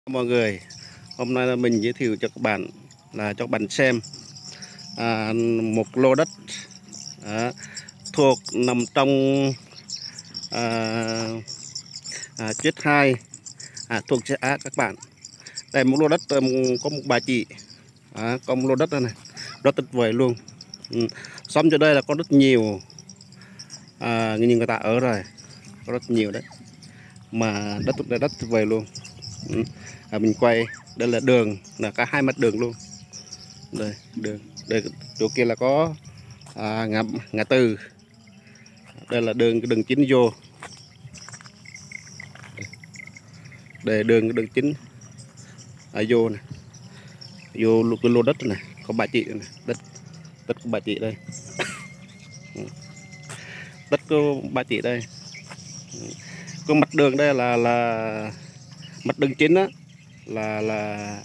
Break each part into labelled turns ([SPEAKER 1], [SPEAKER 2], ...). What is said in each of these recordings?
[SPEAKER 1] Mọi người, hôm nay là mình giới thiệu cho các bạn xem một lô đất thuộc nằm trong à, Chiết 2 thuộc xã các bạn. Đây một lô đất có một bà chị có một lô đất đây này, rất tuyệt vời luôn. Xóm cho đây là có rất nhiều như người ta ở rồi, có rất nhiều đấy, mà đất tuyệt vời luôn. Mình quay đây là đường, là cả hai mặt đường luôn. Đây đường, đây chỗ kia là có ngã tư. Đây là đường chính vô. Đây đường chính vô này, vô cái lô đất này có bà chị này, đất của bà chị đây. Đất của bà chị đây. Cái mặt đường đây là mặt đường chính đó, là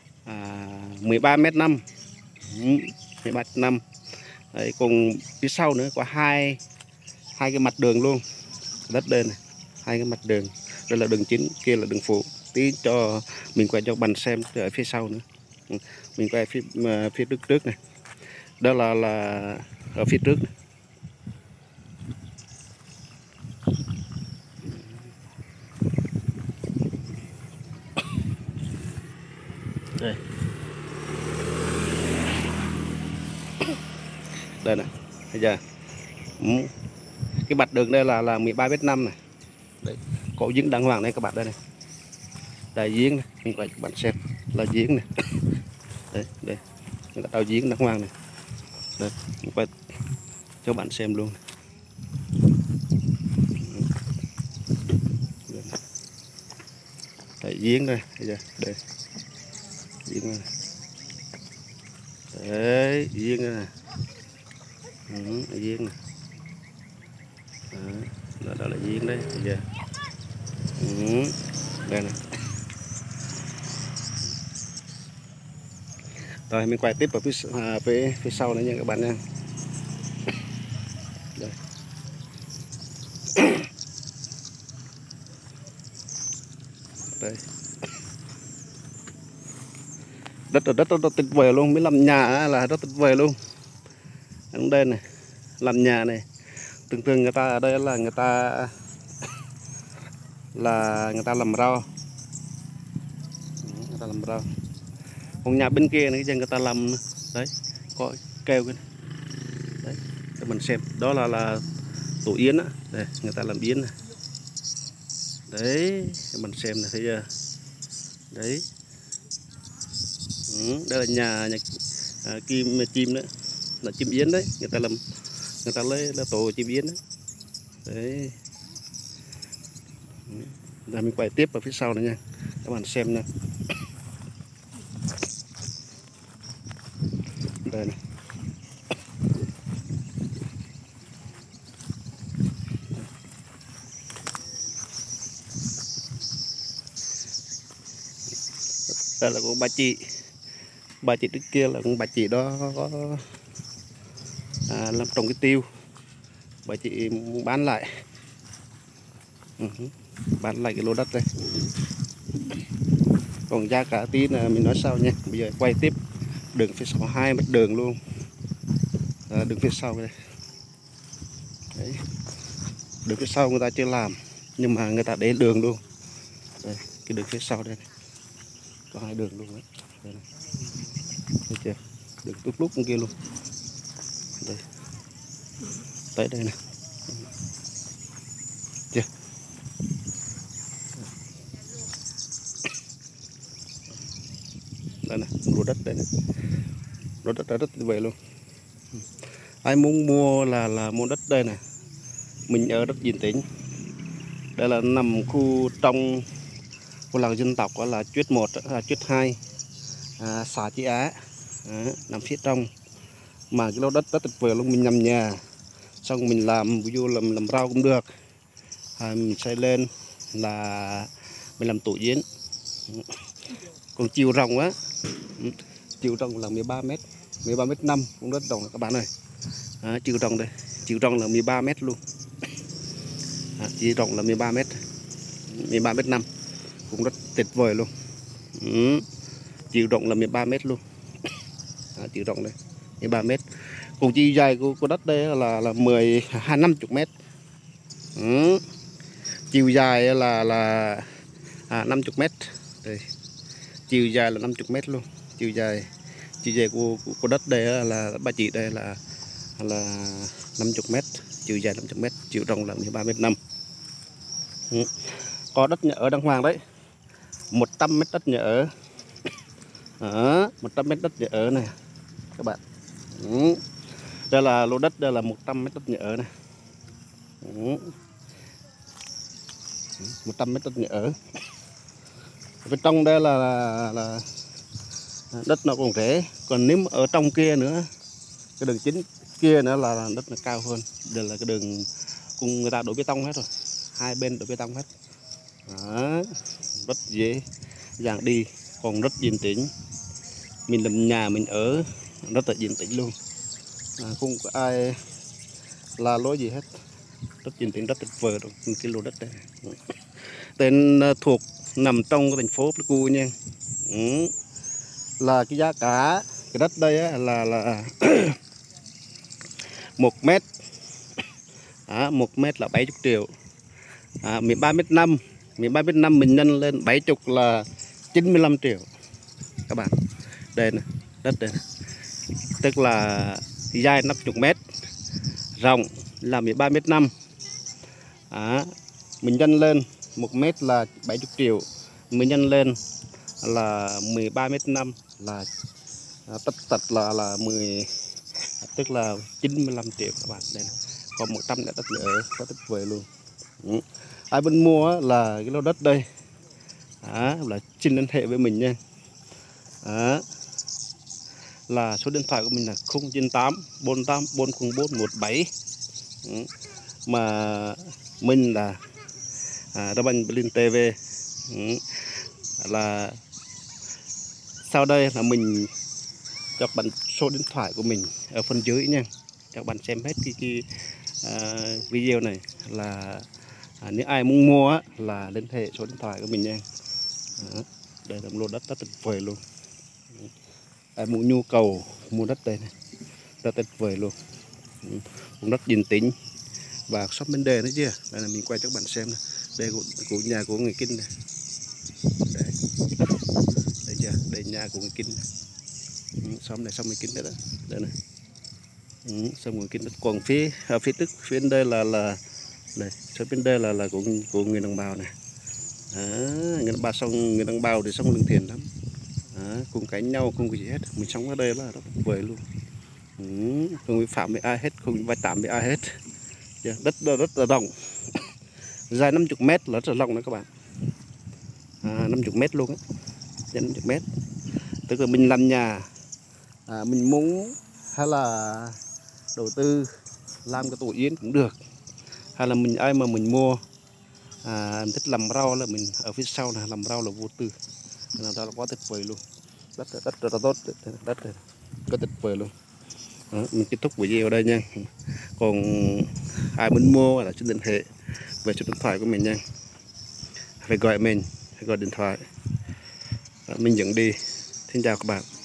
[SPEAKER 1] 13,5 m, 13,5 m. Đấy, cùng phía sau nữa có hai cái mặt đường luôn, đất đây này, hai cái mặt đường. Đây là đường chính, kia là đường phụ. Tí cho mình quay cho bạn xem ở phía sau nữa. Mình quay phía trước này, đó là ở phía trước này. Đây, đây này, bây giờ cái mặt đường đây là 13,5 m này. Đấy, có giếng đàng hoàng đây các bạn, đây này, đây giếng này, mình quay cho bạn xem là giếng này. Đây người ta đào giếng đàng hoàng này. Đây, mình quay cho bạn xem luôn. Đây, giếng đây, bây giờ đây giếng này. Đấy, giếng đây này. Giếng này. Đó là giếng đấy bây giờ. Đây này. Rồi mình quay tiếp vào phía sau nữa nha các bạn nha. Đây. Đây. Đất rất tuyệt vời luôn, mới làm nhà là rất tuyệt vời luôn. Ở đây này, làm nhà này, thường người ta ở đây là người ta làm rau, người ta làm rau. Còn nhà bên kia này người ta làm đấy, có keo cái này. Đấy, để mình xem, đó là tổ yến á, đây người ta làm yến này. Đấy, để mình xem này, thấy chưa? Đấy. Đây là nhà chim đấy, là chim yến đấy, người ta lấy là tổ chim yến đấy. Đấy. Giờ mình quay tiếp vào phía sau này nha, các bạn xem nha. Đây này. Đây là của bà chị trước kia là bà chị đó có làm trồng cái tiêu, bà chị bán lại. Bán lại cái lô đất đây. Còn giá cả tí là mình nói sau nha. Bây giờ quay tiếp đường phía sau, hai mặt đường luôn. Đường phía sau đây. Đấy. Đường phía sau người ta chưa làm, nhưng mà người ta để đường luôn. Đây, cái đường phía sau đây này. Có hai đường luôn đấy. Đây này. Thấy chưa? Đường tút lúc kia luôn. Đây. Tới đây này. Chưa? Đây này, lô đất đây này. Lô đất rất tuyệt vời luôn. Ai muốn mua là mua đất đây này. Mình ở đất Dinh Tĩnh. Đây là nằm khu trong của làng dân tộc, là Chiết 1, Chiết 2, xã Chí Á. Nằm phía trong. Mà cái lô đất rất tuyệt vời luôn, mình nằm nhà, xong mình làm ví dụ làm rau cũng được. Mình xây lên là mình làm tổ yến. Còn chiều rộng á, chiều rộng là 13 m, 13,5 m cũng rất rộng các bạn ơi. Chiều rộng đây, chiều rộng là 13 m luôn. Chiều rộng là 13 m, 13,5 m cũng rất tuyệt vời luôn. Chiều rộng là 13 mét luôn. Chiều rộng đây 13 mét. Còn chiều dài của đất đây là 50 mét. Chiều dài là 50 mét. Đây. Chiều dài là 50 mét luôn. Chiều dài của đất đây là bà chị đây là 50 mét, chiều dài 50 mét, chiều rộng là 13 mét 5. Có đất nhà ở đàng hoàng đấy. 100 mét đất nhà ở. 100 mét đất nhà ở này các bạn. Đây là lô đất, đây là 100 mét đất nhà ở này. 100 mét đất nhà ở. Bên trong đây là đất nó còn rẻ, còn nếu ở trong kia nữa, cái đường chính kia nữa là đất nó cao hơn. Đây là cái đường cùng người ta đổ bê tông hết rồi, hai bên đổ bê tông hết. Rất dễ dàng đi, còn rất yên tĩnh. Mình làm nhà mình ở rất là yên tĩnh luôn, không có ai la lối gì hết, rất yên tĩnh, rất tuyệt vời rồi. Cái lô đất đây tên thuộc nằm trong cái thành phố Pleiku nha. Là cái giá cả cái đất đây là 1 mét. 1 mét là 70 triệu. 13 mét 5, 13 mét 5 mình nhân lên 70 là 95 triệu các bạn. Đây nè, đất đây nè. Tức là dài 50 mét, rộng là 13 mét 5. Mình nhân lên 1 mét là 70 triệu, mình nhân lên là 13 mét 5 là tất là 10, tức là 95 triệu các bạn. Đây này. Còn 100 mét đất nữa, có tuyệt vời luôn. Ai bên mua là cái lô đất đây là xin liên hệ với mình nha. Là số điện thoại của mình là 098 48 404 17. Mà mình là Đa Banh Blin TV. Là sau đây là mình cho bạn số điện thoại của mình ở phần dưới nha. Các bạn xem hết cái video này là nếu ai muốn mua là liên hệ số điện thoại của mình nha. Đây là một lô đất rất tuyệt vời luôn. Ai muốn nhu cầu mua đất đây này rất tuyệt vời luôn, cũng rất yên tĩnh và shop bên đề nữa chứ. Đây là mình quay cho các bạn xem này. Đây của nhà của người Kinh này. Đấy. Đây chưa? Đây nhà của người Kinh. Xóm này xong người Kinh đấy đó. Đây này. Xong người Kinh đất. Còn phía tức phía bên đây là đây, phía bên đây là của người đồng bào này. Người đồng bào xong người đồng bào thì sống lương thiện lắm. Cùng cãi nhau không có gì hết, mình sống ở đây là rất tuyệt vời luôn. Không vi phạm với ai hết, không vai tạm với ai hết. Đất rất là rộng, dài 50 mét là rất là rộng đấy các bạn. 50 mét luôn á, dài 50 mét. Tức là mình làm nhà, mình muốn hay là đầu tư làm cái tổ yến cũng được, hay là mình ai mà mình mua thích làm rau là mình ở phía sau này làm rau là vô tư, làm rau là quá tuyệt vời luôn. Đất rất là tốt, đất có tuyệt vời luôn. Mình kết thúc video ở đây nha. Còn ai muốn mua là xin liên hệ về số điện thoại của mình nha. Phải gọi mình, phải gọi điện thoại, mình dẫn đi. Xin chào các bạn.